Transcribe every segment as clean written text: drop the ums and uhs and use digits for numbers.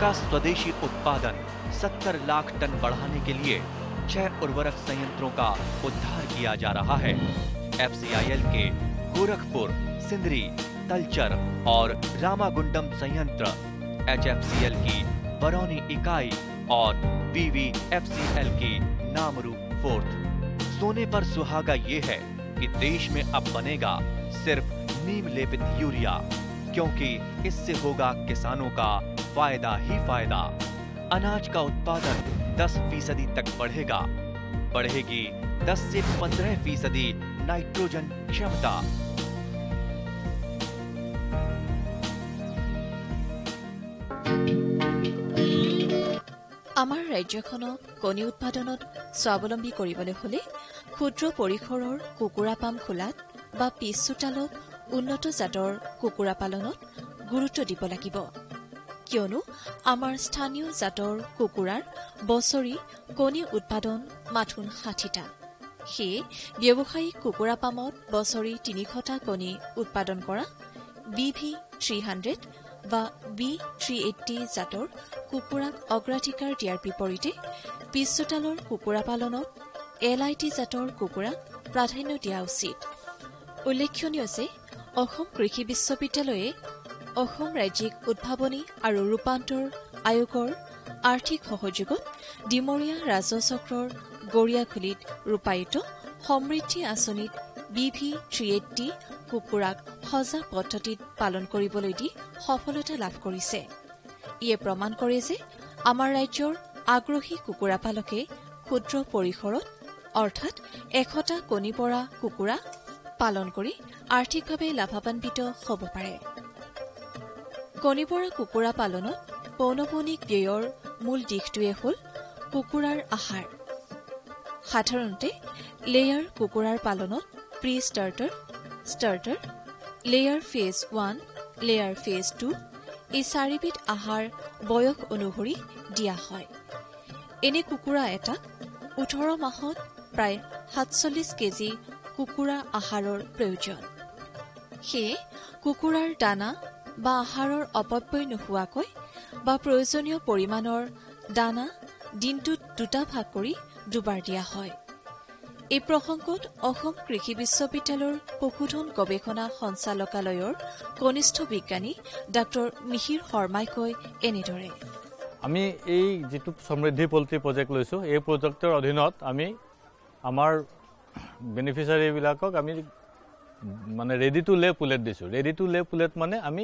का स्वदेशी उत्पादन 70 लाख टन बढ़ाने के लिए 6 उर्वरक संयंत्रों का उद्धार किया जा रहा है। FCIL के गोरखपुर, सिंदरी, तलचर और रामागुंडम संयंत्र, HFCL की बरौनी इकाई और BVFCL की नामरू फोर्थ। सोने पर सुहागा ये है कि देश में अब बनेगा सिर्फ नीम लेपित यूरिया, क्योंकि इससे होगा किसानों का फायदा ही फायदा। अनाज का उत्पादन 10% तक बढ़ेगा। बढ़ेगी 10 से 15% नाइट्रोजन क्षमता। আমাৰ ৰাজ্যখনক কণী উৎপাদনত স্বাৱলম্বী কৰিবলৈ হলে ক্ষুদ্ৰ পৰিসৰৰ কুকুৰা পাম খোলাত বা পিছ চোতালত উন্নত জাতৰ কুকুৰা পালনত গুৰুত্ব দিব লাগিব, কিয়নো আমাৰ স্থানীয় জাতৰ কুকুৰাৰ বছৰি কণী উৎপাদন মাথোন 60টা। সেয়ে ব্যৱসায়িক কুকুৰা পামত বছৰি 300টা কণী উৎপাদন কৰা BV300 বা B380 জাতৰ কুকুৰাক অগ্ৰাধিকাৰ দিয়াৰ বিপৰীতে পিছ চোতালৰ কুকুৰা পালনত LIT জাতৰ কুকুৰাক প্ৰাধান্য দিয়া উচিত। উল্লেখনীয় যে অসম কৃষি বিশ্ববিদ্যালয়ে অসম ৰাজ্যিক উদ্ভাৱনী আৰু ৰূপান্তৰ আয়োগৰ আৰ্থিক সহযোগত ডিমৰীয়া ৰাজচক্ৰৰ গৰিয়াখুলিত ৰূপায়িত সমৃদ্ধি আঁচনিত BV380 কুকুৰাক সজাগ পদ্ধতিত পালন কৰিবলৈ দি সফলতা লাভ কৰিছে। ইয়ে প্ৰমাণ কৰে যে আমাৰ ৰাজ্যৰ আগ্ৰহী কুকুৰা পালকে ক্ষুদ্ৰ পৰিসৰত অৰ্থাৎ 100টা কণী পৰা কুকুৰা পালন কৰি আৰ্থিকভাৱে লাভান্বিত হ'ব পাৰে। কণী পৰা কুকুৰা পালনত পৌনপুনিক ব্যয়ৰ মূল দিশটোৱে হ'ল কুকুৰাৰ আহাৰ। সাধাৰণতে লেয়াৰ কুকুৰাৰ পালনত pre starter, starter, layer phase 1, layer phase 2 এই 4বিধ আহাৰ বয়স অনুসৰি দিয়া হয়। এনে কুকুৰা এটাক 18 মাহত প্ৰায় 47 কেজি কুকুৰা আহাৰৰ প্ৰয়োজন। সেয়ে কুকুৰাৰ দানা বা আহাৰৰ অপব্যয় নোহোৱাকৈ বা প্ৰয়োজনীয় পৰিমাণৰ দানা দিনটোত 2টা ভাগ কৰি 2বাৰ দিয়া হয়। এই প্ৰসংগত অসম কৃষি বিশ্ববিদ্যালয়ৰ পশুধন গৱেষণা সঞ্চালকালয়ৰ কনিষ্ঠ বিজ্ঞানী ডাঃ মিহিৰ শৰ্মাই কয় এনেদৰে। আমি এই যেটো সমৃদ্ধি পল্ট্ৰি প্ৰজেক্ট লৈছো, এই প্ৰজেক্টৰ অধীনত আমি আমাৰ বেনিফিচিয়াৰী বিলাকক আমি মানে ৰেডি টু লে পুলেট দিছো। ৰেডি টু লে পুলেট মানে আমি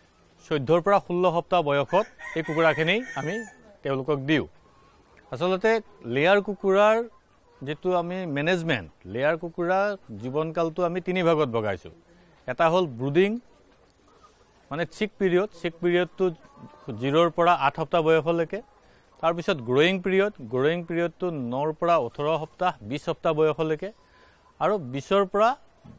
14 পৰা 16 সপ্তাহ বয়সত এই কুকুৰাখিনি আমি তেওঁলোকক দিও। আসলতে লেয়াৰ কুকুৰাৰ যেটো আমি মেনেজমেন্ট, লেয়াৰ কুকুৰা জীৱনকালটো আমি 3 ভাগত ভগাইছো। এটা হ'ল ব্ৰুডিং মানে চিক পিৰিয়ডটো 0 পৰা 8 সপ্তাহ বয়সলৈকে। তাৰ পিছত গ্ৰোইং পিৰিয়ডটো 9 পৰা 18 সপ্তাহ 20 সপ্তাহ বয়সলৈকে, আৰু 20 পৰা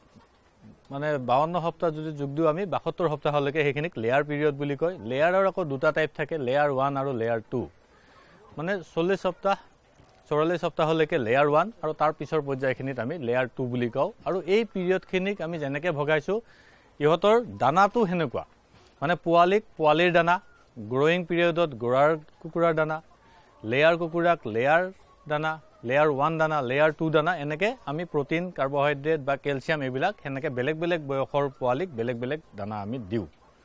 মানে 52 সপ্তাহ যদি যোগ দিও আমি 72 সপ্তাহলৈকে সেইখিনিক লেয়াৰ পিৰিয়ড বুলি কয়। লেয়াৰৰ আকৌ দুটা টাইপ থাকে, লেয়াৰ 1 আৰু লেয়াৰ 2। মানে 44 সপ্তাহলৈকে লেয়াৰ 1 আৰু তাৰ পিছৰ পৰ্যায়খিনিত আমি লেয়াৰ 2 বুলি কওঁ। আৰু এই পিৰিয়ডখিনিক আমি যেনেকে ভগাইছো ইহঁতৰ দানাটো হেনেকুৱা, মানে পোৱালিৰ দানা, গ্ৰোইং পিৰিয়ডত গোৰাৰ কুকুৰাৰ দানা, লেয়াৰ কুকুৰাক লেয়াৰ দানা, লেয়াৰ 1 দানা, লেয়াৰ 2 দানা, এনেকে আমি প্ৰটিন, কাৰ্বহাইড্ৰেট বা কেলছিয়াম এইবিলাক হেনেকে বেলেগ বয়সৰ পোৱালিক বেলেগ দানা আমি দিও।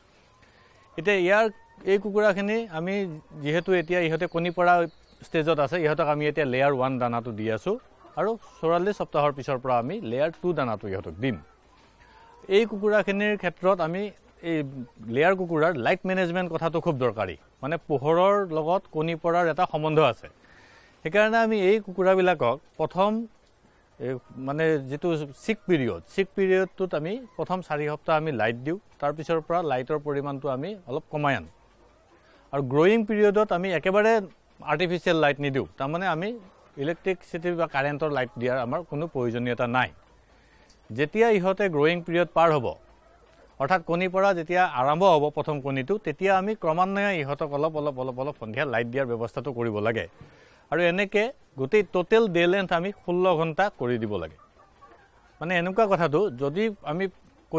এতিয়া এই কুকুৰাখিনি আমি যেহেতু এতিয়া ইহঁতে কণী পৰা ষ্টেজত আছে, ইহঁতক আমি এতিয়া লেয়াৰ 1 দানাটো দি আছো, আৰু 44 সপ্তাহৰ পিছৰ পৰা আমি লেয়াৰ 2 দানাটো ইহঁতক দিম। এই কুকুৰাখিনিৰ ক্ষেত্ৰত আমি এই লেয়াৰ কুকুৰাৰ লাইট মেনেজমেন্ট কথাটো খুব দৰকাৰী, মানে পোহৰৰ লগত কণী পৰাৰ এটা সম্বন্ধ আছে। সেইকাৰণে আমি এই কুকুৰাবিলাকক প্ৰথম মানে যেটো চিক পিৰিয়ডটোত আমি প্ৰথম 4 সপ্তাহ আমি লাইট দিও, তাৰ পিছৰ পৰা লাইটৰ পৰিমাণটো আমি অলপ কমাই আনো। আৰু গ্ৰোইং পিৰিয়ডত আমি একেবাৰে আৰ্টিফিচিয়েল লাইট নিদিও, তাৰমানে আমি ইলেক্ট্ৰিচিটি বা কাৰেণ্টৰ লাইট দিয়াৰ আমাৰ কোনো প্ৰয়োজনীয়তা নাই। যেতিয়া ইহঁতে গ্ৰোইং পিৰিয়ড পাৰ হ'ব, অৰ্থাৎ কণী পৰা যেতিয়া আৰম্ভ হ'ব প্ৰথম কণীটো, তেতিয়া আমি ক্ৰমান্বয়ে ইহঁতক অলপ সন্ধিয়া লাইট দিয়াৰ ব্যৱস্থাটো কৰিব লাগে। আৰু এনেকে গোটেই টোটেল ডে লেন্থ আমি 16 ঘণ্টা কৰি দিব লাগে। মানে এনেকুৱা কথাটো, যদি আমি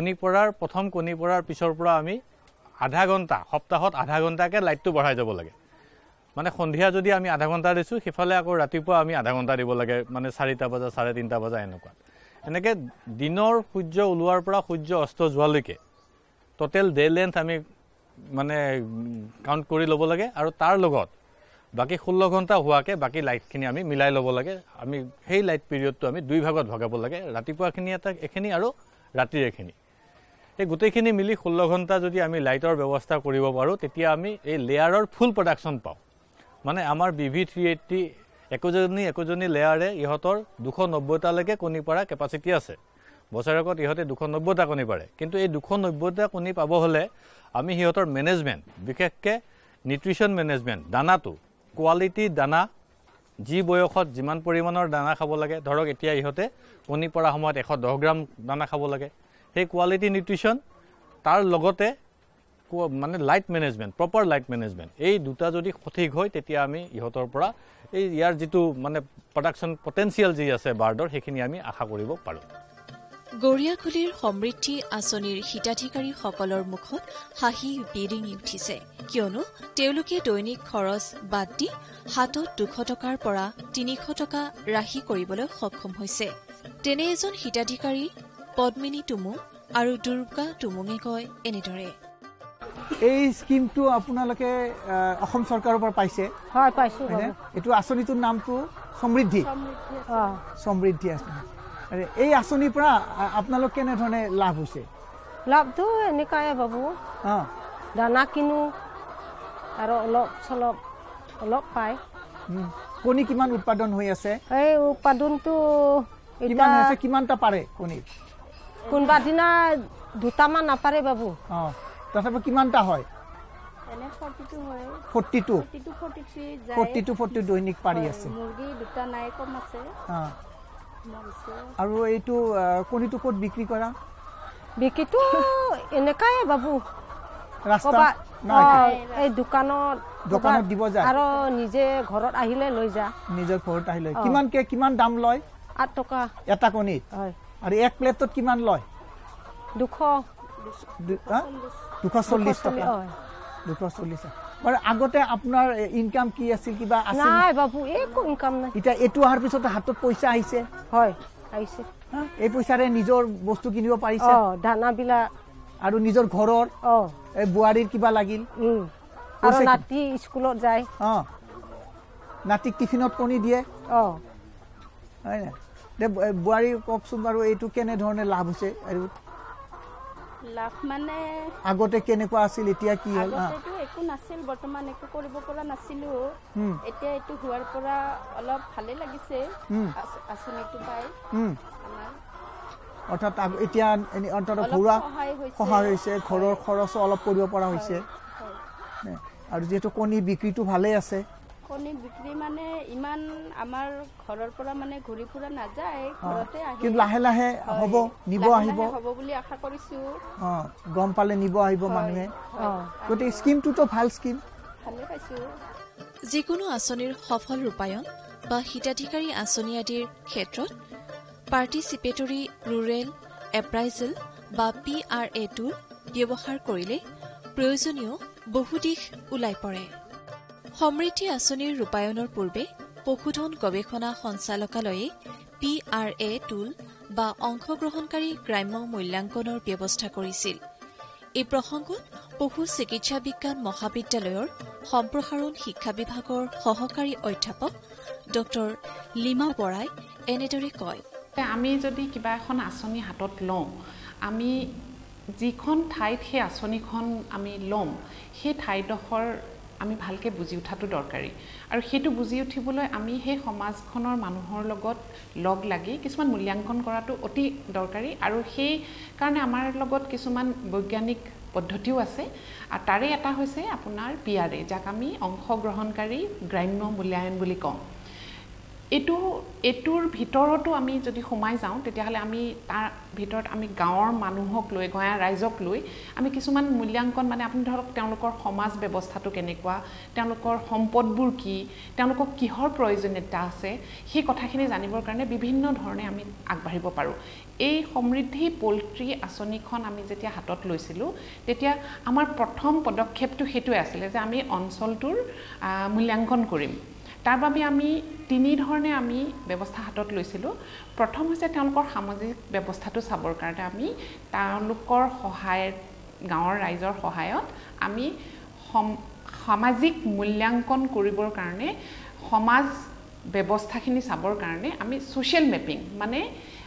প্ৰথম কণী পৰাৰ পিছৰ পৰা আমি আধা ঘণ্টা, সপ্তাহত আধা ঘণ্টাকে লাইটটো বঢ়াই যাব লাগে। মানে সন্ধিয়া যদি আমি আধা ঘণ্টা দিছোঁ সিফালে আকৌ ৰাতিপুৱা আমি আধা ঘণ্টা দিব লাগে মানে 4টা বজা 3:30 বজা এনেকুৱা এনেকৈ দিনৰ সূৰ্য ওলোৱাৰ পৰা সূৰ্য অস্ত যোৱালৈকে টোটেল ডে লেন্থ আমি মানে কাউণ্ট কৰি ল'ব লাগে আৰু তাৰ লগত বাকি 16 ঘণ্টা হোৱাকে বাকি লাইটখিনি আমি মিলাই ল'ব লাগে আমি সেই লাইট পিৰিয়ডটো আমি দুই ভাগত ভগাব লাগে ৰাতিপুৱাখিনি এটা এখিনি আৰু ৰাতিৰ এখিনি এই গোটেইখিনি মিলি 16 ঘণ্টা যদি আমি লাইটৰ ব্যৱস্থা কৰিব পাৰোঁ তেতিয়া আমি এই লেয়াৰৰ ফুল প্ৰডাকশ্যন পাওঁ মানে আমাৰ BV380 একোজনী লেয়াৰে ইহঁতৰ 290টা লৈকে কণী পৰা কেপাচিটি আছে বছৰেকত ইহঁতে 290টা কণী পাৰে কিন্তু এই 290টা কণী পাব হলে আমি ইহঁতৰ মেনেজমেন্ট বিশেষকৈ নিউট্ৰিশন মেনেজমেন্ট দানাটো কোৱালিটি দানা যি বয়সত যিমান পৰিমাণৰ দানা খাব লাগে ধৰক এতিয়া ইহঁতে কণী পৰা সময়ত 110 গ্ৰাম দানা খাব লাগে সেই কোৱালিটি নিউট্ৰিশন তাৰ লগতে মানে light management proper light management এই দুটা যদি সঠিক হয় তেতিয়া আমি ইহঁতৰ পৰা এই ইয়াৰ যেটো মানে প্ৰডাকশ্যন পটেনশিয়াল যি আছে বাৰ্ডৰ সেইখিনি আমি আশা কৰিব পাৰোঁ গৰিয়াখুলিৰ সমৃদ্ধি আঁচনিৰ হিতাধিকাৰীসকলৰ মুখত হাঁহি বিৰিঙি উঠিছে কিয়নো তেওঁলোকে দৈনিক খৰচ বাদ দি হাতত 200 টকাৰ পৰা 300 টকা ৰাহি কৰিবলৈ সক্ষম হৈছে তেনে এজন হিতাধিকাৰী পদ্মিনী টুমু আৰু দুৰ্গা টুমুঙে কয় এনেদৰে এই স্কিমটো আপোনালোকে অসম চৰকাৰৰ পৰা পাইছে হয় পাইছো এটো আঁচনিটোৰ নামটো সমৃদ্ধি সমৃদ্ধি আঁচনি এই আঁচনিৰ পৰা আপোনালোক কেনে ধৰণে লাভ হৈছে লাভটো এনেকাই বাবু দানা কিনো আৰু অলপ পাই কণী কিমান উৎপাদন হৈ আছে এই উৎপাদনটো কিমান আছে কিমানটা পাৰে কণী কোনবা দিনা দুটামান নাপাৰে বাবু তথাপি কিমানটা হয় এনে 42 হয় 42 দৈনিক পাৰি আছে মুৰ্গী দুটা নাই কম আছে আৰু এইটো কণীটো ক'ত বিক্ৰী কৰা বিক্ৰীটো এনেকাই বাবু ৰাস্তা এই দোকানত দিব যায় আৰু নিজে ঘৰত আহিলে লৈ যা নিজৰ ঘৰত আহিলে কিমান দাম লয় 8 টকা এটা কণীত হয় আৰু এক প্লেটত কিমান লয় 240 টকা 240 মানে আগতে আপোনাৰ ইনকাম কি আছিল কিবা আছিল নাই বাবু একো ইনকাম নাই এটা এটো আহাৰ পিছত হাতত পইচা আহিছে হয় আহিছে এই পইচাৰে নিজৰ বস্তু কিনিব পাৰিছে দানা বিলা আৰু নিজৰ ঘৰৰ এই বুৱাৰীৰ কিবা লাগিল আৰু নাতি স্কুলত যায় নাতিক টিফিনত কণী দিয়ে হয় না বুৱাৰী কওকচোন বাৰু এইটো কেনে ধৰণে লাভ হৈছে আৰু লাভ মানে আগতে কেনেকুৱা আছিল এতিয়া কি হ'ল আগতেটো একো নাছিল বৰ্তমান একো কৰিব পৰা নাছিলো এতিয়া এটো হোৱাৰ পৰা অলপ ভালে লাগিছে আঁচনিটো পাই আমাৰ অৰ্থাৎ এতিয়া অন্তত ঘৰুৱা সহায় হৈছে ঘৰৰ খৰচো অলপ কৰিব পৰা হৈছে আৰু যেটো কণী বিক্ৰীটো ভালে আছে কণী বিক্ৰী মানে ইমান আমাৰ ঘৰৰ পৰা মানে ঘূৰি ফুৰা নাযায় ঘৰতে আহি কিন্তু লাহে লাহে হ'ব নিব আহিব হ'ব বুলি আশা কৰিছো গম পালে নিব আহিব মানুহে গতি স্কিমটো ভাল স্কিম ভালে পাইছো যিকোনো আঁচনিৰ সফল ৰূপায়ণ বা হিতাধিকাৰী আঁচনি আদিৰ ক্ষেত্ৰত পাৰ্টিচিপেটৰী ৰুৰেল এপ্ৰাইজেল বা PRA টুল ব্যৱহাৰ কৰিলে প্ৰয়োজনীয় বহু দিশ ওলাই পৰে সমৃদ্ধি আঁচনিৰ ৰূপায়ণৰ পূৰ্বে পশুধন গৱেষণা সঞ্চালকালয়ে PRA টুল বা অংশগ্ৰহণকাৰী গ্ৰাম্য মূল্যাংকনৰ ব্যৱস্থা কৰিছিল এই প্ৰসংগত পশু চিকিৎসা বিজ্ঞান মহাবিদ্যালয়ৰ সম্প্ৰসাৰণ শিক্ষা বিভাগৰ সহকাৰী অধ্যাপক ডক্টৰ লিমা বৰাই এনেদৰে কয় আমি যদি কিবা এখন আঁচনি হাতত লওঁ আমি যিখন ঠাইত সেই আঁচনিখন আমি ল'ম সেই ঠাইডোখৰ আমি ভালকৈ বুজি উঠাটো দৰকাৰী আৰু সেইটো বুজি উঠিবলৈ আমি সেই সমাজখনৰ মানুহৰ লগত লগ লাগি কিছুমান মূল্যাংকন কৰাটো অতি দৰকাৰী আৰু সেই কাৰণে আমাৰ লগত কিছুমান বৈজ্ঞানিক পদ্ধতিও আছে আৰু তাৰে এটা হৈছে আপোনাৰ PRA যাক আমি অংশগ্ৰহণকাৰী গ্ৰাম্য মূল্যায়ন বুলি কওঁ এইটোৰ ভিতৰতো আমি যদি সোমাই যাওঁ তেতিয়াহ'লে আমি তাৰ ভিতৰত আমি গাঁৱৰ মানুহক লৈ গাঁৱৰ ৰাইজক লৈ আমি কিছুমান মূল্যাংকন মানে আপুনি ধৰক তেওঁলোকৰ সমাজ ব্যৱস্থাটো কেনেকুৱা তেওঁলোকৰ সম্পদবোৰ কি তেওঁলোকক কিহৰ প্ৰয়োজনীয়তা আছে সেই কথাখিনি জানিবৰ কাৰণে বিভিন্ন ধৰণে আমি আগবাঢ়িব পাৰোঁ এই সমৃদ্ধি পোল্ট্ৰি আঁচনিখন আমি যেতিয়া হাতত লৈছিলোঁ তেতিয়া আমাৰ প্ৰথম পদক্ষেপটো সেইটোৱে আছিলে যে আমি অঞ্চলটোৰ মূল্যাংকন কৰিম তাৰ বাবে আমি তিনি ধৰণে আমি ব্যৱস্থা হাতত লৈছিলোঁ প্ৰথম হৈছে তেওঁলোকৰ সামাজিক ব্যৱস্থাটো চাবৰ কাৰণে আমি তেওঁলোকৰ সহায়ত গাঁৱৰ ৰাইজৰ সহায়ত আমি সামাজিক মূল্যাংকন কৰিবৰ কাৰণে সমাজ ব্যৱস্থাখিনি চাবৰ কাৰণে আমি ছ'চিয়েল মেপিং মানে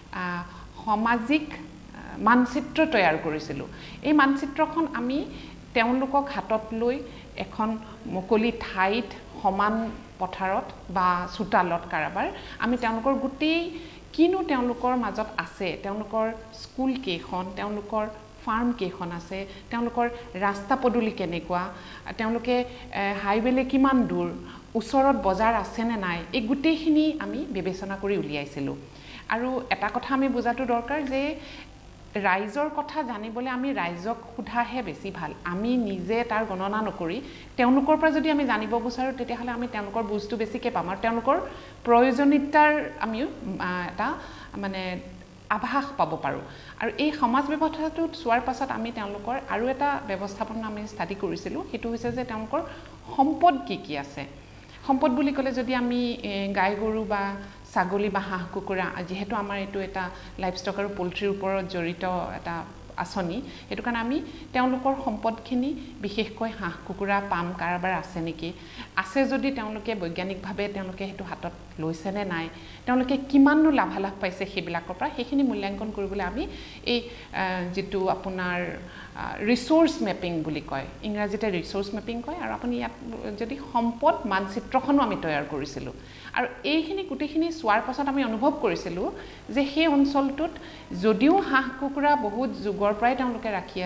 সামাজিক মানচিত্ৰ তৈয়াৰ কৰিছিলোঁ এই মানচিত্ৰখন আমি তেওঁলোকক হাতত লৈ এখন মুকলি ঠাইত সমান পথাৰত বা চোতালত কাৰোবাৰ আমি তেওঁলোকৰ গোটেই কিনো তেওঁলোকৰ মাজত আছে তেওঁলোকৰ স্কুল কেইখন তেওঁলোকৰ ফাৰ্ম কেইখন আছে তেওঁলোকৰ ৰাস্তা পদূলি কেনেকুৱা তেওঁলোকে হাইৱেলে কিমান দূৰ ওচৰত বজাৰ আছে নে নাই এই গোটেইখিনি আমি বিবেচনা কৰি উলিয়াইছিলোঁ আৰু এটা কথা আমি বুজাটো দৰকাৰ যে ৰাইজৰ কথা জানিবলৈ আমি ৰাইজক সোধাহে বেছি ভাল আমি নিজে তাৰ গণনা নকৰি তেওঁলোকৰ পৰা যদি আমি জানিব বিচাৰোঁ তেতিয়াহ'লে আমি তেওঁলোকৰ বুজটো বেছিকৈ পাম আৰু তেওঁলোকৰ প্ৰয়োজনীয়তাৰ আমি এটা মানে আভাস পাব পাৰোঁ আৰু এই সমাজ ব্যৱস্থাটো চোৱাৰ পাছত আমি তেওঁলোকৰ আৰু এটা ব্যৱস্থাপনা আমি ষ্টাডি কৰিছিলোঁ সেইটো হৈছে যে তেওঁলোকৰ সম্পদ কি আছে সম্পদ বুলি ক'লে যদি আমি গাই গৰু বা ছাগলী বা হাঁহ কুকুৰা যেহেতু আমাৰ এইটো এটা লাইফ ষ্টক আৰু পোল্ট্ৰিৰ ওপৰত জড়িত এটা আঁচনি সেইটো কাৰণে আমি তেওঁলোকৰ সম্পদখিনি বিশেষকৈ হাঁহ কুকুৰা পাম কাৰোবাৰ আছে নেকি আছে যদি তেওঁলোকে বৈজ্ঞানিকভাৱে তেওঁলোকে সেইটো হাতত লৈছেনে নাই তেওঁলোকে কিমাননো লাভালাভ পাইছে সেইবিলাকৰ পৰা সেইখিনি মূল্যাংকন কৰিবলৈ আমি এই যিটো আপোনাৰ ৰিচোৰ্চ মেপিং বুলি কয় ইংৰাজীতে ৰিচোৰ্চ মেপিং কয় আৰু আপুনি ইয়াত যদি সম্পদ মানচিত্ৰখনো আমি তৈয়াৰ কৰিছিলোঁ আৰু এইখিনি গোটেইখিনি চোৱাৰ পাছত আমি অনুভৱ কৰিছিলোঁ যে সেই অঞ্চলটোত যদিও হাঁহ কুকুৰা বহুত যুগৰ পৰাই তেওঁলোকে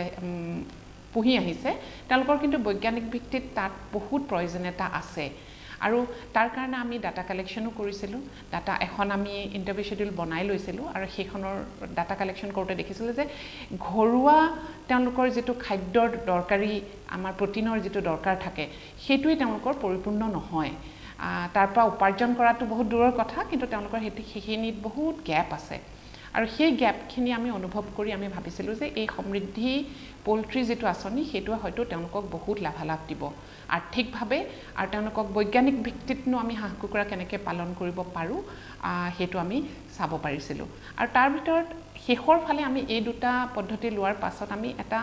পুহি আহিছে তেওঁলোকৰ কিন্তু বৈজ্ঞানিক ভিত্তিত তাত বহুত প্ৰয়োজনীয়তা আছে আৰু তাৰ কাৰণে আমি ডাটা কালেকশ্যনো কৰিছিলোঁ ডাটা এখন আমি ইণ্টাৰভিউ শ্বেডিউল বনাই লৈছিলোঁ আৰু সেইখনৰ ডাটা কালেকশ্যন কৰোঁতে দেখিছিলোঁ যে ঘৰুৱা তেওঁলোকৰ যিটো খাদ্যৰ দৰকাৰী আমাৰ প্ৰটিনৰ যিটো দৰকাৰ থাকে সেইটোৱে তেওঁলোকৰ পৰিপূৰ্ণ নহয় তাৰ পৰা উপাৰ্জন কৰাটো বহুত দূৰৰ কথা কিন্তু তেওঁলোকৰ সেইখিনিত বহুত গেপ আছে আৰু সেই গেপখিনি আমি অনুভৱ কৰি আমি ভাবিছিলোঁ যে এই সমৃদ্ধি পোল্ট্ৰি যিটো আঁচনি সেইটোৱে হয়তো তেওঁলোকক বহুত লাভালাভ দিব আৰ্থিকভাৱে আৰু তেওঁলোকক বৈজ্ঞানিক ভিত্তিতনো আমি হাঁহ কুকুৰা কেনেকৈ পালন কৰিব পাৰোঁ সেইটো আমি চাব পাৰিছিলোঁ আৰু তাৰ ভিতৰত শেষৰ ফালে আমি এই দুটা পদ্ধতি লোৱাৰ পাছত আমি এটা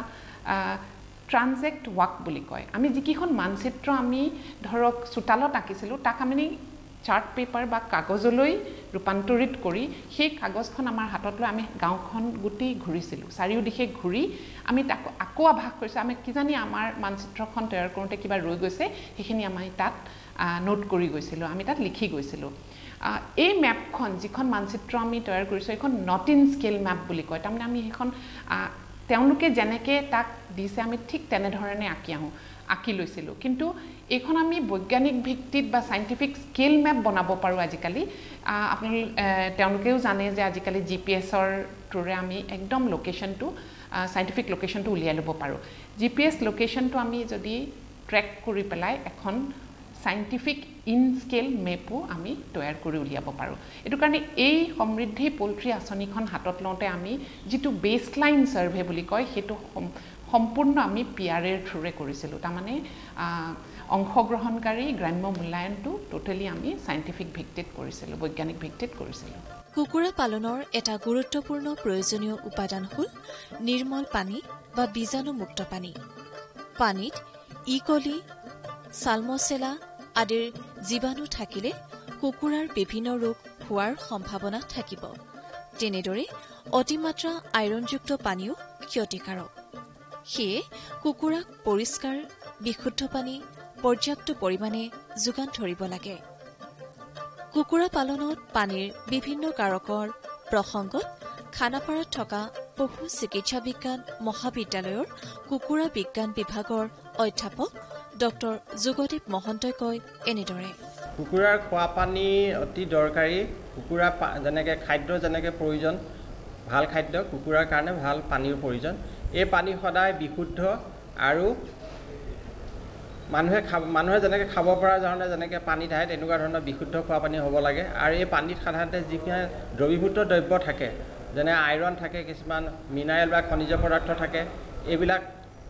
ট্ৰানজেক্ট ৱাক বুলি কয় আমি যিকেইখন মানচিত্ৰ আমি ধৰক চোতালত আঁকিছিলোঁ তাক আমি চাৰ্ট পেপাৰ বা কাগজলৈ ৰূপান্তৰিত কৰি সেই কাগজখন আমাৰ হাতত লৈ আমি গাঁওখন গোটেই ঘূৰিছিলোঁ চাৰিওদিশে ঘূৰি আমি তাক আকৌ আভাস কৰিছোঁ আমি কিজানি আমাৰ মানচিত্ৰখন তৈয়াৰ কৰোঁতে কিবা ৰৈ গৈছে সেইখিনি আমি তাত নোট কৰি গৈছিলোঁ আমি তাত লিখি গৈছিলোঁ এই মেপখন যিখন মানচিত্ৰ আমি তৈয়াৰ কৰিছোঁ এইখন নট ইন স্কেল মেপ বুলি কয় তাৰমানে আমি সেইখন তেওঁলোকে যেনেকৈ তাক দিছে আমি ঠিক তেনেধৰণে আঁকি লৈছিলোঁ কিন্তু এইখন আমি বৈজ্ঞানিক ভিত্তিত বা চাইণ্টিফিক স্কেল মেপ বনাব পাৰোঁ আজিকালি তেওঁলোকেও জানে যে আজিকালি GPS-ৰ থ্ৰুৰে আমি একদম লোকেশ্যনটো চাইণ্টিফিক লোকেশ্যনটো উলিয়াই ল'ব পাৰোঁ GPS লোকেশ্যনটো আমি যদি ট্ৰেক কৰি পেলাই এখন চাইণ্টিফিক ইন স্কেল মেপো আমি তৈয়াৰ কৰি উলিয়াব পাৰোঁ এইটো কাৰণে এই সমৃদ্ধি পোল্ট্ৰি আঁচনিখন হাতত লওঁতে আমি যিটো বেছলাইন ছাৰ্ভে বুলি কয় সেইটো সম্পূৰ্ণ আমি PRA-ৰ থ্ৰুৰে কৰিছিলোঁ তাৰমানে অংশগ্ৰহণকাৰী গ্ৰাম্য মূল্যায়নটো টোটেলি আমি চাইণ্টিফিক ভিত্তিত কৰিছিলোঁ বৈজ্ঞানিক ভিত্তিত কৰিছিলোঁ কুকুৰা পালনৰ এটা গুৰুত্বপূৰ্ণ প্ৰয়োজনীয় উপাদান হ'ল নিৰ্মল পানী বা বীজাণুমুক্ত পানী পানীত ই কলি সালমনেলা আদিৰ জীৱাণু থাকিলে কুকুৰাৰ বিভিন্ন ৰোগ হোৱাৰ সম্ভাৱনা থাকিব তেনেদৰে অতিমাত্ৰা আইৰণযুক্ত পানীও ক্ষতিকাৰক সেয়ে কুকুৰাক পৰিষ্কাৰ বিশুদ্ধ পানী পৰ্যাপ্ত পৰিমাণে যোগান ধৰিব লাগে কুকুৰা পালনত পানীৰ বিভিন্ন কাৰকৰ প্ৰসংগত খানাপাৰাত থকা পশু চিকিৎসা বিজ্ঞান মহাবিদ্যালয়ৰ কুকুৰা বিজ্ঞান বিভাগৰ অধ্যাপক ডক্টৰ যোগদেৱ মহন্তই কয় এনেদৰে কুকুৰাৰ খোৱা পানী অতি দৰকাৰী কুকুৰা যেনেকৈ খাদ্য যেনেকৈ প্ৰয়োজন ভাল খাদ্য কুকুৰাৰ কাৰণে ভাল পানীৰ প্ৰয়োজন এই পানী সদায় বিশুদ্ধ আৰু মানুহে যেনেকৈ খাব পৰা ধৰণে যেনেকৈ পানী থাকে তেনেকুৱা ধৰণৰ বিশুদ্ধ খোৱা পানী হ'ব লাগে আৰু এই পানীত সাধাৰণতে যিখিনি দ্ৰৱীভূত দ্ৰব্য থাকে যেনে আইৰণ থাকে কিছুমান মিনাৰেল বা খনিজ পদাৰ্থ থাকে এইবিলাক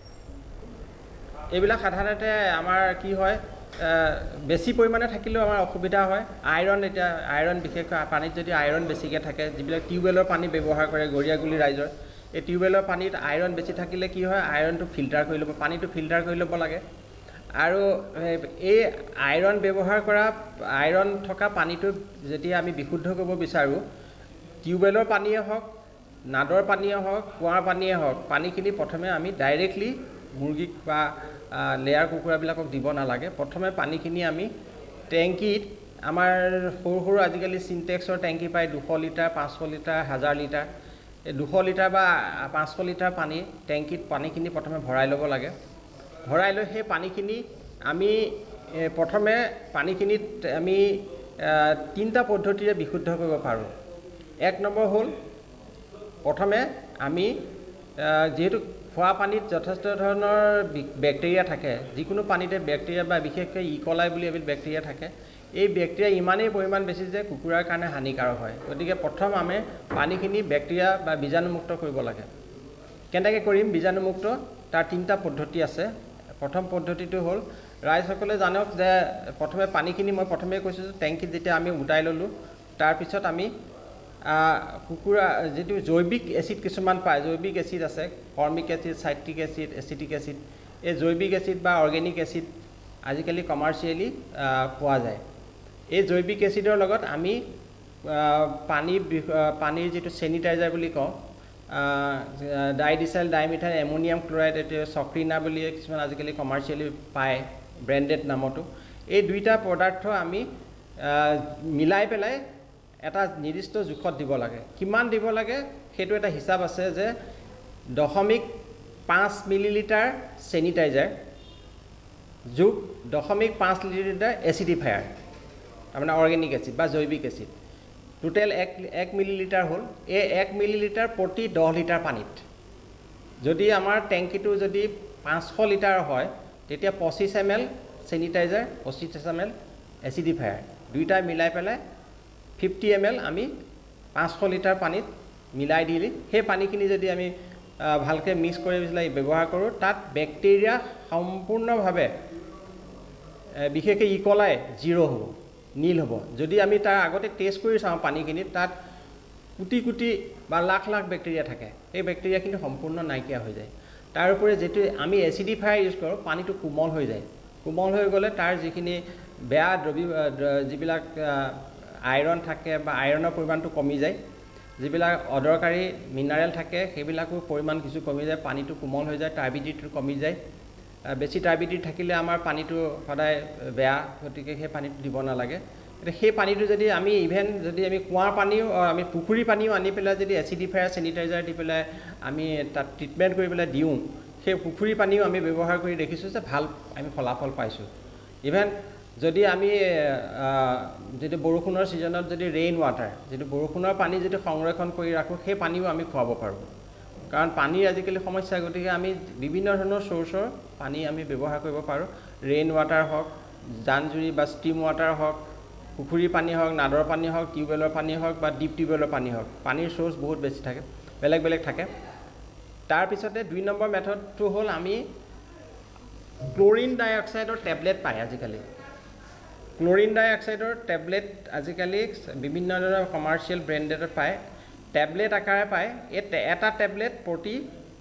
সাধাৰণতে আমাৰ কি হয় বেছি পৰিমাণে থাকিলেও আমাৰ অসুবিধা হয় আইৰণ বিশেষকৈ পানীত যদি আইৰণ বেছিকৈ থাকে যিবিলাক টিউবৱেলৰ পানী ব্যৱহাৰ কৰে গৰীয়াগুলি ৰাইজৰ এই টিউবৱেলৰ পানীত আইৰণ বেছি থাকিলে কি হয় আইৰণটো ফিল্টাৰ কৰি ল'ব পানীটো ফিল্টাৰ কৰি ল'ব লাগে আৰু এই আইৰণ ব্যৱহাৰ কৰা আইৰণ থকা পানীটো যেতিয়া আমি বিশুদ্ধ কৰিব বিচাৰোঁ টিউবৱেলৰ পানীয়ে হওক নাদৰ পানীয়ে হওক কুঁৱাৰ পানীয়ে হওক পানীখিনি প্ৰথমে আমি ডাইৰেক্টলি মুৰ্গীক বা লেয়াৰ কুকুৰাবিলাকক দিব নালাগে প্ৰথমে পানীখিনি আমি টেংকিত আমাৰ সৰু সৰু আজিকালি চিনটেক্সৰ টেংকি পায় 200 লিটাৰ 500 লিটাৰ 1000 লিটাৰ এই 200 লিটাৰ বা 500 লিটাৰ পানী টেংকিত পানীখিনি প্ৰথমে ভৰাই ল'ব লাগে ভৰাই লৈ সেই পানীখিনি আমি প্ৰথমে পানীখিনিত আমি 3টা পদ্ধতিৰে বিশুদ্ধ কৰিব পাৰোঁ 1 নম্বৰ হ'ল প্ৰথমে আমি যেহেতু খোৱা পানীত যথেষ্ট ধৰণৰ বেক্টেৰিয়া থাকে যিকোনো পানীতে বেক্টেৰিয়া বা বিশেষকৈ ইকলাই বুলি এবিধ বেক্টেৰিয়া থাকে এই বেক্টেৰিয়া ইমানেই পৰিমাণ বেছি যে কুকুৰাৰ কাৰণে হানিকাৰক হয় গতিকে প্ৰথম আমি পানীখিনি বেক্টেৰিয়া বা বীজাণুমুক্ত কৰিব লাগে কেনেকৈ কৰিম বীজাণুমুক্ত তাৰ 3টা পদ্ধতি আছে প্ৰথম পদ্ধতিটো হ'ল ৰাইজসকলে জানক যে প্ৰথমে পানীখিনি মই প্ৰথমে কৈছোঁ যে টেংকিত যেতিয়া আমি উটাই ল'লোঁ তাৰপিছত আমি কুকুৰা যেটো জৈৱিক এচিড কিছুমান পায় জৈৱিক এচিড আছে formic acid citric acid acetic acid এই জৈৱিক এচিড বা অৰ্গেনিক এচিড আজিকালি কমাৰ্চিয়েলি পোৱা যায় এই জৈৱিক এচিডৰ লগত আমি পানীৰ যেটো সেনিটাইজাৰ বুলি কওঁ ডাইডিসাইল ডাইমিথাইল এমোনিয়াম ক্লোৰাইড এটো সক্ৰিনা বুলি কিছুমান আজিকালি কমাৰ্চিয়েলি পায় ব্ৰেন্ডেড নামতো এই দুইটা পদাৰ্থ আমি মিলাই পেলাই এটা নিৰ্দিষ্ট জোখত দিব লাগে কিমান দিব লাগে হেতু এটা হিসাব আছে যে 0.5 মিলিলিটাৰ সেনিটাইজাৰ যোগ 0.5 লিটাৰ এচিডিফায়াৰ মানে অৰ্গেনিক এচিড বা জৈৱিক এচিড টোটাল 1 মিলিলিটাৰ হ'ল এই 1 মিলিলিটাৰ প্ৰতি 10 লিটাৰ পানীত যদি আমাৰ টেংকিটো যদি 500 লিটাৰ হয় তেতিয়া 25 ml সেনিটাইজাৰ 25 ml এচিডিফায়াৰ দুইটা মিলাই পেলাই 50 ml আমি 500 লিটাৰ পানীত মিলাই দিলে সেই পানীখিনি যদি আমি ভালকৈ মিক্স কৰি ব্যৱহাৰ কৰোঁ তাত বেক্টেৰিয়া সম্পূৰ্ণভাৱে বিশেষকৈ ইকলাই জিৰো হ'ব নীল হ'ব যদি আমি তাৰ আগতে টেষ্ট কৰি চাওঁ পানীখিনি তাত কোটি কোটি বা লাখ লাখ বেক্টেৰিয়া থাকে এই বেক্টেৰিয়াখিনি সম্পূৰ্ণ নাইকিয়া হৈ যায় তাৰ উপৰি যেটো আমি এচিডিফায়াৰ ইউজ কৰোঁ পানীটো কোমল হৈ যায় কোমল হৈ গ'লে তাৰ যিখিনি বেয়া যিবিলাক আইৰণ থাকে বা আইৰণৰ পৰিমাণটো কমি যায় যিবিলাক অদৰকাৰী মিনাৰেল থাকে সেইবিলাকৰ পৰিমাণ কিছু কমি যায় পানীটো কোমল হৈ যায় টাৰ্বিডিটিটো কমি যায় বেছি টাৰ্বিডিটি থাকিলে আমাৰ পানীটো সদায় বেয়া গতিকে সেই পানীটো দিব নালাগে এটা সেই পানীটো যদি আমি ইভেন যদি আমি কুঁৱাৰ পানীও আমি পুখুৰী পানীও আনি পেলাই যদি এচিডিফায়াৰ সেনিটাইজাৰ দি পেলাই আমি তাত ট্ৰিটমেণ্ট কৰি পেলাই দিওঁ সেই পুখুৰী পানীও আমি ব্যৱহাৰ কৰি দেখিছোঁ যে ভাল আমি ফলাফল পাইছোঁ ইভেন যদি আমি যেটো বৰষুণৰ সিজনত যদি ৰেইন ওয়াটাৰ যেটো বৰষুণৰ পানী যদি সংৰক্ষণ কৰি ৰাখো সেই পানীও আমি খুৱাব পাৰোঁ কাৰণ পানীৰ আজিকালি সমস্যা গতিকে আমি বিভিন্ন ধৰণৰ সোৰ্সৰ পানী আমি ব্যৱহাৰ কৰিব পাৰোঁ ৰেইন ওয়াটাৰ হওক জানজুৰি বা ষ্টিম ওয়াটাৰ হওক পুখুৰী পানী হওক নাদৰ পানী হওক টিউবৱেলৰ পানী হওক বা ডিপ টিউবৱেলৰ পানী হওক পানীৰ সোৰ্স বহুত বেছি থাকে বেলেগ বেলেগ থাকে তাৰ পিছতে 2 নম্বৰ মেথডটো হ'ল আমি ক্লোৰিন ডাই অক্সাইডৰ টেবলেট পায় আজিকালি ক্লোৰিন ডাই অক্সাইডৰ টেবলেট আজিকালি বিভিন্ন ধৰণৰ কমাৰ্চিয়েল ব্ৰেন্ডেডত পায় টেবলেট আকাৰে পায় এটা টেবলেট প্ৰতি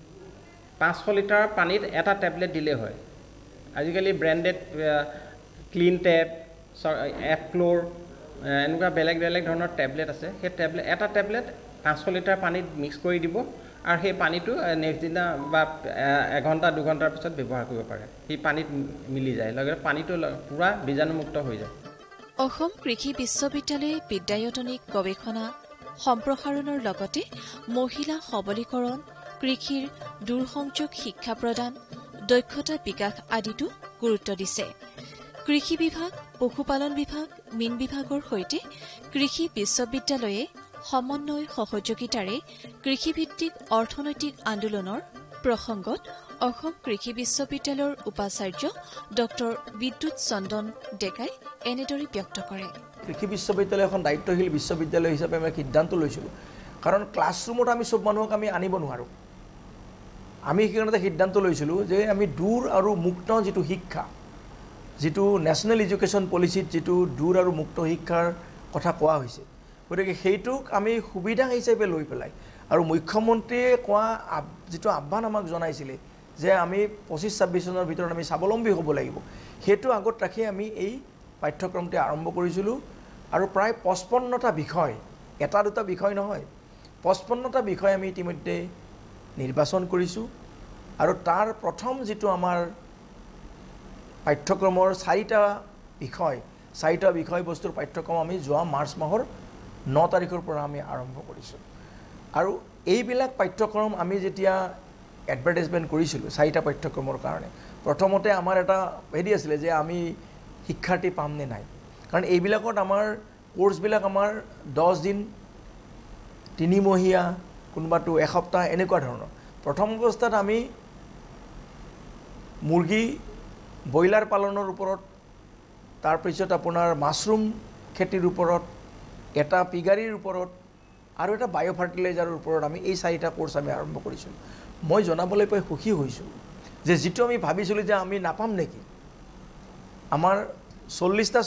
500 লিটাৰ পানীত এটা টেবলেট দিলে হয় আজিকালি ব্ৰেন্ডেড ক্লিন টেপ এফক্লোৰ এনেকুৱা বেলেগ বেলেগ ধৰণৰ টেবলেট আছে সেই টেবলেট এটা টেবলেট 500 লিটাৰ পানীত মিক্স কৰি দিব আৰু সেই পানীটো নেক্সট দিনা বা 1 ঘণ্টা 2 ঘণ্টাৰ পিছত ব্যৱহাৰ কৰিব পাৰে সেই পানীত মিলি যায় লগে পানীটো পুৰা বীজাণুমুক্ত হৈ যায় অসম কৃষি বিশ্ববিদ্যালয়ে বিদ্যায়তনিক গৱেষণা সম্প্ৰসাৰণৰ লগতে মহিলা সবলীকৰণ কৃষিৰ দূৰসংযোগ শিক্ষা প্ৰদান দক্ষতা বিকাশ আদিতো গুৰুত্ব দিছে কৃষি বিভাগ পশুপালন বিভাগ, মীন বিভাগৰ সৈতে কৃষি বিশ্ববিদ্যালয়ে সমন্বয় সহযোগিতাৰে কৃষিভিত্তিক অৰ্থনৈতিক আন্দোলনৰ প্ৰসংগত অসম কৃষি বিশ্ববিদ্যালয়ৰ উপাচাৰ্য ডক্টৰ বিদ্যুৎ চন্দন ডেকাই এনেদৰে ব্যক্ত কৰে। কৃষি বিশ্ববিদ্যালয় এখন দায়িত্বশীল বিশ্ববিদ্যালয় হিচাপে আমি সিদ্ধান্ত লৈছিলোঁ, কাৰণ ক্লাছৰুমত আমি চব মানুহক আমি আনিব নোৱাৰোঁ। আমি সেইকাৰণে সিদ্ধান্ত লৈছিলোঁ যে আমি দূৰ আৰু মুক্ত যিটো শিক্ষা, যিটো নেশ্যনেল এডুকেশ্যন পলিচিত যিটো দূৰ আৰু মুক্ত শিক্ষাৰ কথা কোৱা হৈছে, গতিকে সেইটোক আমি সুবিধা হিচাপে লৈ পেলাই আৰু মুখ্যমন্ত্ৰীয়ে কোৱা যিটো আহ্বান আমাক জনাইছিলে যে আমি 25-26 চনৰ ভিতৰত আমি স্বাৱলম্বী হ'ব লাগিব, সেইটো আগত ৰাখি আমি এই পাঠ্যক্ৰমটো আৰম্ভ কৰিছিলোঁ। আৰু প্ৰায় 55টা বিষয়, এটা দুটা বিষয় নহয়, 55টা বিষয় আমি ইতিমধ্যে নিৰ্বাচন কৰিছোঁ। আৰু তাৰ প্ৰথম যিটো আমাৰ পাঠ্যক্ৰমৰ 4টা বিষয়বস্তুৰ পাঠ্যক্ৰম আমি যোৱা মাৰ্চ মাহৰ 9 তাৰিখৰ পৰা আমি আৰম্ভ কৰিছোঁ। আৰু এইবিলাক পাঠ্যক্ৰম আমি যেতিয়া এডভাৰটাইজমেণ্ট কৰিছিলোঁ 4টা পাঠ্যক্ৰমৰ কাৰণে, প্ৰথমতে আমাৰ এটা হেৰি আছিলে যে আমি শিক্ষাৰ্থী পাম নে নাই, কাৰণ এইবিলাকত আমাৰ কোৰ্চবিলাক আমাৰ 10 দিন, 3 মহীয়া, কোনোবাটো এসপ্তাহ এনেকুৱা ধৰণৰ। প্ৰথম অৱস্থাত আমি মুৰ্গী ব্ৰইলাৰ পালনৰ ওপৰত, তাৰপিছত আপোনাৰ মাছৰুম খেতিৰ ওপৰত, এটা পিগাৰীৰ ওপৰত আৰু এটা বায়' ফাৰ্টিলাইজাৰৰ ওপৰত আমি এই 4টা কোৰ্চ আমি আৰম্ভ কৰিছিলোঁ। মই জনাবলৈ পাই সুখী হৈছোঁ যে যিটো আমি ভাবিছিলোঁ যে আমি নাপাম নেকি, আমাৰ 40টা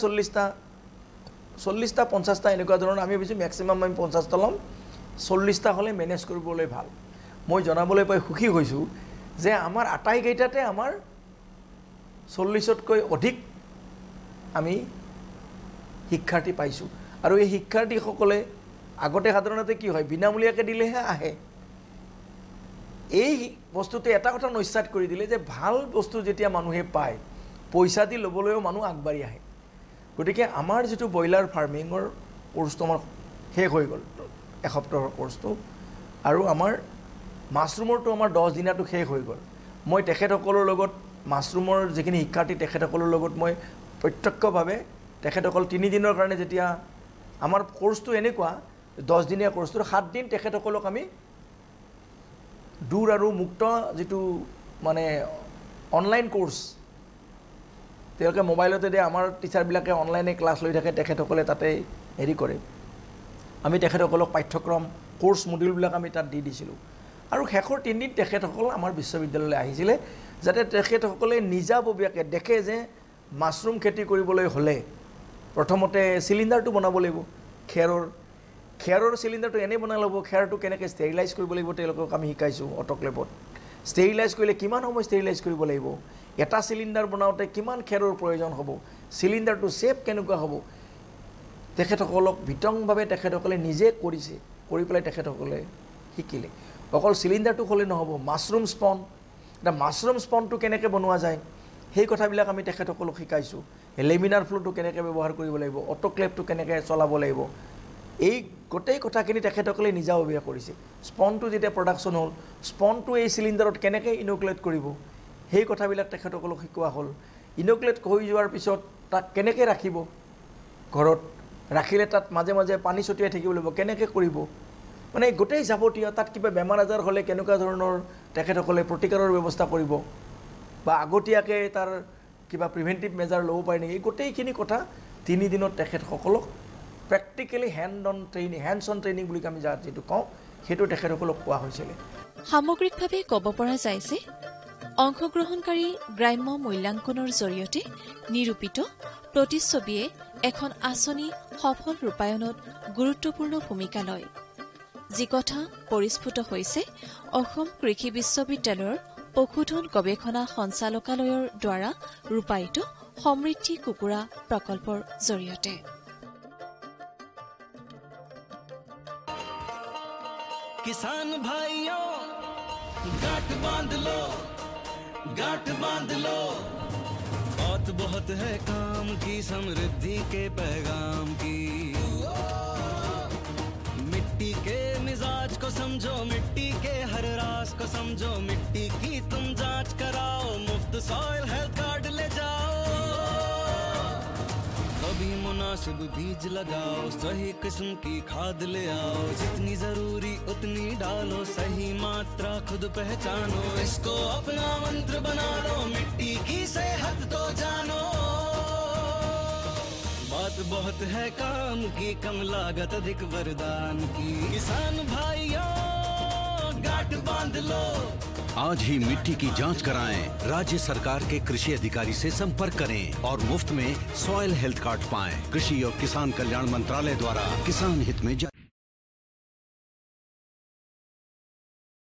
50টা এনেকুৱা ধৰণৰ আমি ভাবিছোঁ মেক্সিমাম আমি 50টা ল'ম, 40টা হ'লে মেনেজ কৰিবলৈ ভাল। মই জনাবলৈ পাই সুখী হৈছোঁ যে আমাৰ আটাইকেইটাতে আমাৰ 40তকৈ অধিক আমি শিক্ষাৰ্থী পাইছোঁ। আৰু এই শিক্ষাৰ্থীসকলে আগতে সাধাৰণতে কি হয়, বিনামূলীয়াকৈ দিলেহে আহে। এই বস্তুটো এটা কথা নস্যাৎ কৰি দিলে যে ভাল বস্তু যেতিয়া মানুহে পায়, পইচা দি ল'বলৈও মানুহ আগবাঢ়ি আহে। গতিকে আমাৰ যিটো ব্ৰইলাৰ ফাৰ্মিঙৰ কোৰ্চটো আমাৰ শেষ হৈ গ'ল, এসপ্তাহৰ কোৰ্চটো, আৰু আমাৰ মাছৰুমৰটো আমাৰ 10 দিনীয়াটো শেষ হৈ গ'ল। মই তেখেতসকলৰ লগত, মাছৰুমৰ যিখিনি শিক্ষাৰ্থী তেখেতসকলৰ লগত মই প্ৰত্যক্ষভাৱে তেখেতসকল 3 দিনৰ কাৰণে, যেতিয়া আমাৰ কোৰ্চটো এনেকুৱা 10 দিনীয়া কোৰ্চটো 7 দিন তেখেতসকলক আমি দূৰ আৰু মুক্ত যিটো মানে অনলাইন কোৰ্চ, তেওঁলোকে মোবাইলতে দিয়ে, আমাৰ টিচাৰবিলাকে অনলাইনে ক্লাছ লৈ থাকে, তেখেতসকলে তাতে হেৰি কৰে। আমি তেখেতসকলক পাঠ্যক্ৰম কোৰ্চ মডিউলবিলাক আমি তাত দি দিছিলোঁ। আৰু শেষৰ 3 দিন তেখেতসকল আমাৰ বিশ্ববিদ্যালয়লৈ আহিছিলে, যাতে তেখেতসকলে নিজাববীয়াকৈ দেখে যে মাছৰুম খেতি কৰিবলৈ হ'লে প্ৰথমতে চিলিণ্ডাৰটো বনাব লাগিব, খেৰৰ চিলিণ্ডাৰটো এনেই বনাই ল'ব, খেৰটো কেনেকৈ ষ্টেৰিলাইজ কৰিব লাগিব তেওঁলোকক আমি শিকাইছোঁ অট'ক্লেভত। ষ্টেৰিলাইজ কৰিলে কিমান সময় ষ্টেৰিলাইজ কৰিব লাগিব, এটা চিলিণ্ডাৰ বনাওঁতে কিমান খেৰৰ প্ৰয়োজন হ'ব, চিলিণ্ডাৰটো শ্বেপ কেনেকুৱা হ'ব, তেখেতসকলক বিতংভাৱে তেখেতসকলে নিজে কৰিছে, কৰি পেলাই তেখেতসকলে শিকিলে। অকল চিলিণ্ডাৰটো হ'লে নহ'ব, মাছৰুম স্পন, এতিয়া মাছৰুম স্পনটো কেনেকৈ বনোৱা যায় সেই কথাবিলাক আমি তেখেতসকলক শিকাইছোঁ। লেমিনাৰ ফ্ল'টো কেনেকৈ ব্যৱহাৰ কৰিব লাগিব, অট'ক্লেভটো কেনেকৈ চলাব লাগিব, এই গোটেই কথাখিনি তেখেতসকলে নিজাববীয়া কৰিছে। স্পনটো যেতিয়া প্ৰডাকশ্যন হ'ল, স্পনটো এই চিলিণ্ডাৰত কেনেকৈ ইনকুলেট কৰিব সেই কথাবিলাক তেখেতসকলক শিকোৱা হ'ল। ইনকুলেট হৈ যোৱাৰ পিছত তাক কেনেকৈ ৰাখিব, ঘৰত ৰাখিলে তাত মাজে মাজে পানী ছটিয়াই থাকিব লাগিব, কেনেকৈ কৰিব, মানে গোটেই যাৱতীয়, তাত কিবা বেমাৰ আজাৰ হ'লে কেনেকুৱা ধৰণৰ তেখেতসকলে প্ৰতিকাৰৰ ব্যৱস্থা কৰিব, বা আগতীয়াকৈ তাৰ কিবা প্ৰিভেণ্টিভ মেজাৰ ল'ব পাৰে নেকি, এই গোটেইখিনি কথা 3 দিনত তেখেতসকলক প্ৰেক্টিকেলি হেণ্ড অন ট্ৰেইনিং বুলি আমি যিটো কওঁ, সেইটো তেখেতসকলক কোৱা হৈছিলে। সামগ্ৰিকভাৱে ক'ব পৰা যায় যে অংশগ্ৰহণকাৰী গ্ৰাম্য মূল্যাংকনৰ জৰিয়তে নিৰূপিত প্ৰতিচ্ছবিয়ে এখন আঁচনি সফল ৰূপায়ণত গুৰুত্বপূৰ্ণ ভূমিকা লয়, যি কথা পৰিস্ফুট হৈছে অসম কৃষি বিশ্ববিদ্যালয়ৰ পশুধন গৱেষণা সঞ্চালকালয়ৰ দ্বাৰা ৰূপায়িত সমৃদ্ধি কুকুৰা প্ৰকল্পৰ জৰিয়তে। किसान भाइयों गांठ बांध लो, बहुत है काम की, समृद्धि के पैगाम की। मिट्टी के मिजाज को समझो, मिट्टी के हर राज को समझो, मिट्टी की तुम जांच कराओ, मुफ्त सॉइल हेल्थ कार्ड ले जाओ। मुनासिब बीज लगाओ, सही किस्म की खाद ले आओ, जितनी जरूरी उतनी डालो, सही मात्रा खुद पहचानो, इसको अपना मंत्र बना लो, मिट्टी की सेहत तो जानो। बात बहुत है काम की, कम लागत अधिक वरदान की, किसान भाइयों गांठ बांध लो। आज ही मिट्टी की जांच कराएं, राज्य सरकार के कृषि अधिकारी से संपर्क करें और मुफ्त में सॉइल हेल्थ कार्ड पाएं। कृषि और किसान कल्याण मंत्रालय द्वारा किसान हित में